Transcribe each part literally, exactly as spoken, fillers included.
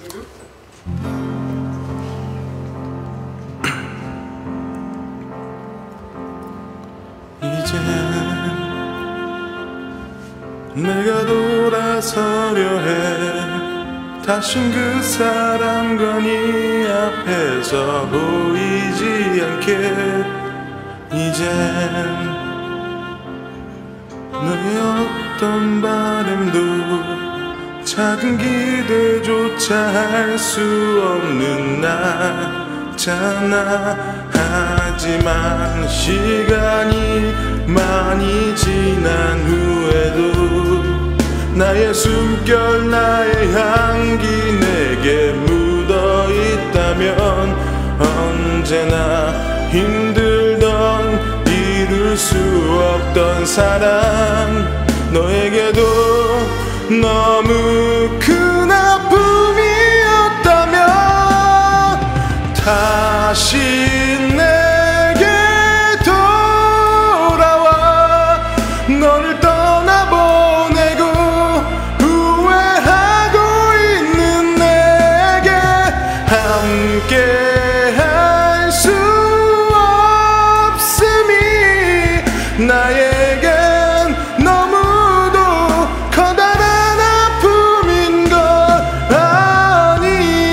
이제 내가 돌아서려 해. 다신 그 사람과 네 앞에서 보이지 않게. 이젠 너의 어떤 바람도 작은 기대조차 할 수 없는 나잖아. 하지만 시간이 많이 지난 후에도 나의 숨결 나의 향기 내게 묻어 있다면 언제나 힘들던 이룰 수 없던 사랑 너에게도 너무 큰 아픔이었다면 다시 내게 돌아와 너를 떠나보내고 후회하고 있는 내게 함께 할 수 없음이 나에겐 너무도 커다란 아픔인 것 아니.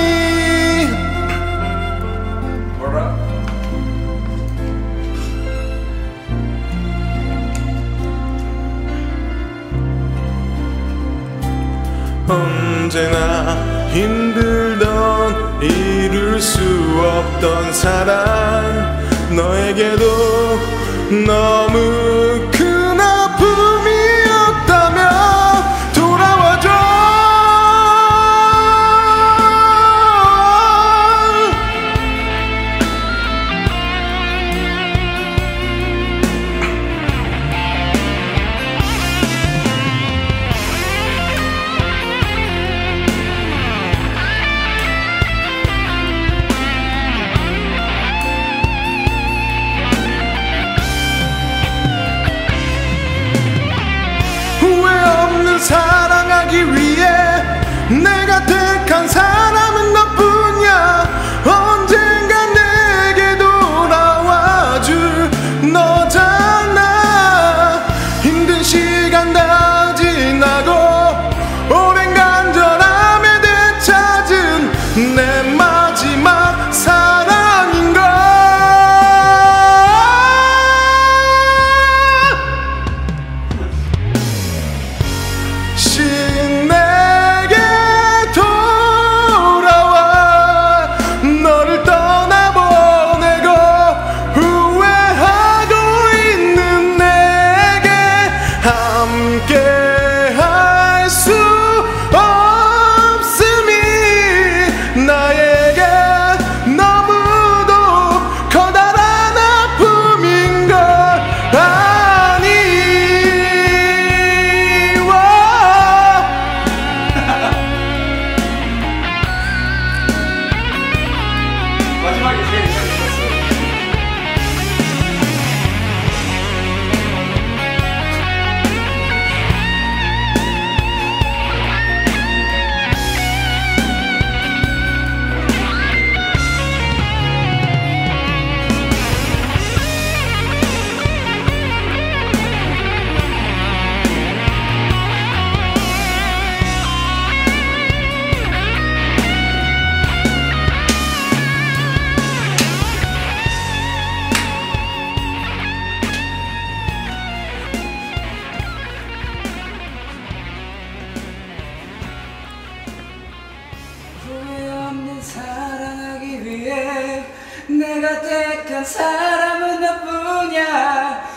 뭐라? 언제나 힘들던 이룰 수 없던 사랑 너에게도 너무 큰 아픔이었다면 돌아와줘. 사랑하기 위해 내가 택한 사람은 너뿐이야. 언젠가 내게 돌아와줄 너잖아. 힘든 시간 다 지나고 오랜 간절함에 되찾은 내 마지막 사랑인걸. 내게 돌아와 너를 떠나보내고 후회하고 있는 내게 함께 할 수 없음이 나에게 너무도 커다란 아픔인 것 아니. 마지막에 제일 재밌었어요. 후회 없는 사랑하기 위해 내가 택한 사람은 너뿐이야.